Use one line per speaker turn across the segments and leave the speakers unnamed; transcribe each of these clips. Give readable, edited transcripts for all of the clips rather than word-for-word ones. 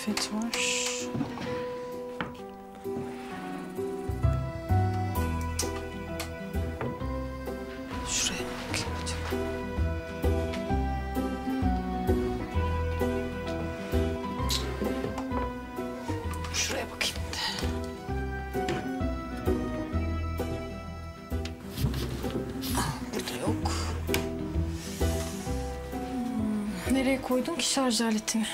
kıyafet var. Şuraya bakayım acaba. Şuraya bakayım de. Burada yok. Nereye koydun ki şarj aletini?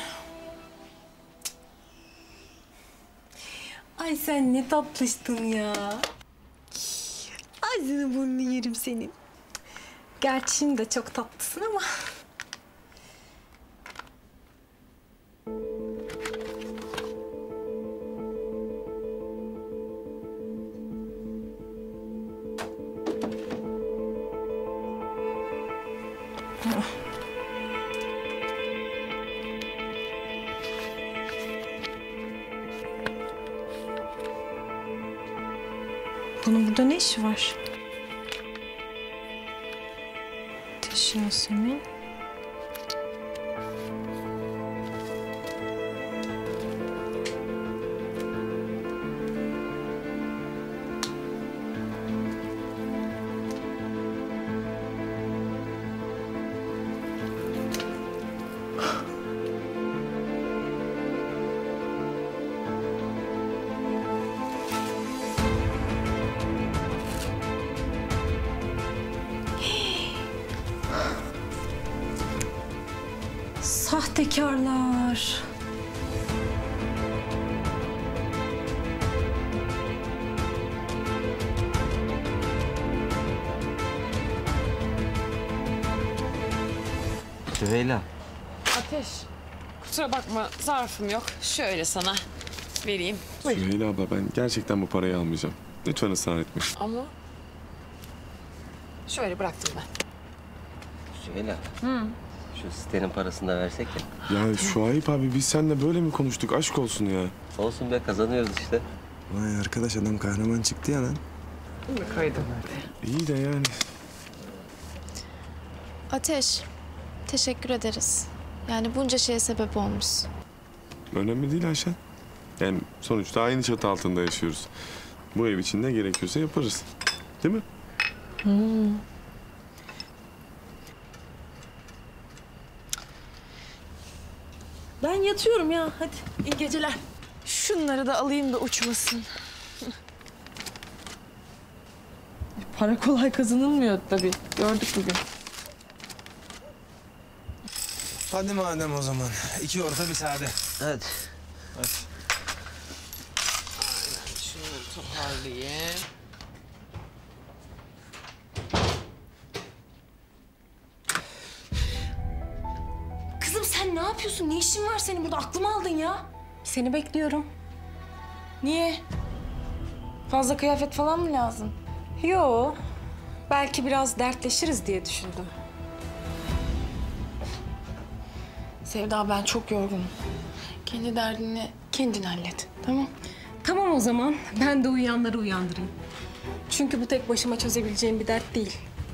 Ay sen ne tatlıştın ya. Ağzını burnunu yerim senin. Gerçi şimdi de çok tatlısın ama. Bunun burada ne işi var? Ateş Yasemin. Sahtekarlar.
Süheyla.
Ateş, kusura bakma zarfım yok. Şöyle sana vereyim.
Süheyla abla ben gerçekten bu parayı almayacağım. Lütfen ısrar etme.
Ama şöyle bıraktım ben.
Süheyla. Şu sitenin parasını da versek ya.
Ya Şuayb abi biz seninle böyle mi konuştuk? Aşk olsun ya.
Olsun be, kazanıyoruz işte.
Vay arkadaş, adam kahraman çıktı ya lan.
Kaydım.
İyi de yani.
Ateş, teşekkür ederiz. Yani bunca şeye sebep olmuş.
Önemli değil Ayşen. Yani sonuçta aynı çatı altında yaşıyoruz. Bu ev için ne gerekiyorsa yaparız. Değil mi?
Ben yatıyorum ya. Hadi iyi geceler. Şunları da alayım da uçmasın. Para kolay kazanılmıyor tabii. Gördük bugün.
Hadi madem o zaman. 2 orta bir sade.
Hadi.
Şunları toparlayayım.
Kızım sen ne yapıyorsun? Ne işin var senin burada? Aklımı aldın ya. Seni bekliyorum. Niye? Fazla kıyafet falan mı lazım? Yo. Belki biraz dertleşiriz diye düşündüm. Sevda ben çok yorgunum. Kendi derdini kendin hallet. Tamam. Tamam o zaman. Ben de uyuyanları uyandırayım. Çünkü bu tek başıma çözebileceğim bir dert değil.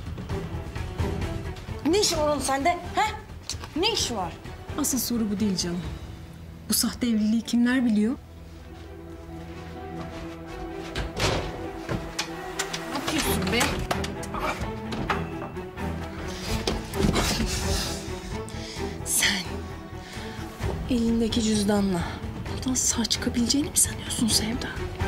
Ne işi var onun sende? He? Ne işi var? Asıl soru bu değil canım. Bu sahte evliliği kimler biliyor?
Ne yapıyorsun be?
Sen o elindeki cüzdanla buradan sağ çıkabileceğini mi sanıyorsun Sevda?